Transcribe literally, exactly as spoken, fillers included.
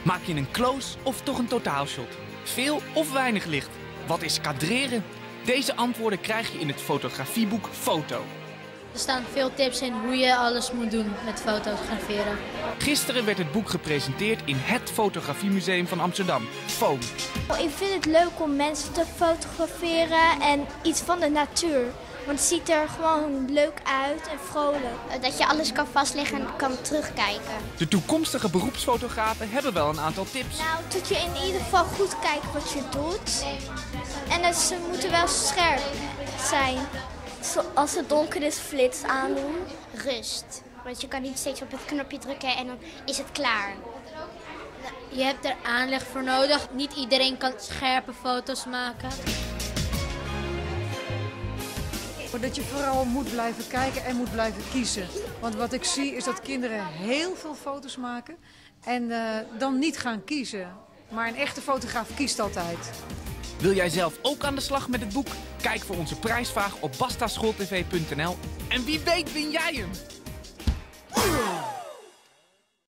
Maak je een close of toch een totaalshot? Veel of weinig licht? Wat is kadreren? Deze antwoorden krijg je in het fotografieboek Foto. Er staan veel tips in hoe je alles moet doen met fotograferen. Gisteren werd het boek gepresenteerd in het Fotografiemuseum van Amsterdam, Foam. Ik vind het leuk om mensen te fotograferen en iets van de natuur. Want het ziet er gewoon leuk uit en vrolijk. Dat je alles kan vastleggen en kan terugkijken. De toekomstige beroepsfotografen hebben wel een aantal tips. Nou, dat je in ieder geval goed kijkt wat je doet. En dat ze moeten wel scherp zijn. Als het donker is, flits aandoen. Rust. Want je kan niet steeds op het knopje drukken en dan is het klaar. Je hebt er aanleg voor nodig. Niet iedereen kan scherpe foto's maken. Dat je vooral moet blijven kijken en moet blijven kiezen. Want wat ik zie is dat kinderen heel veel foto's maken en uh, dan niet gaan kiezen. Maar een echte fotograaf kiest altijd. Wil jij zelf ook aan de slag met het boek? Kijk voor onze prijsvraag op bastaschooltv punt n l en wie weet win jij hem!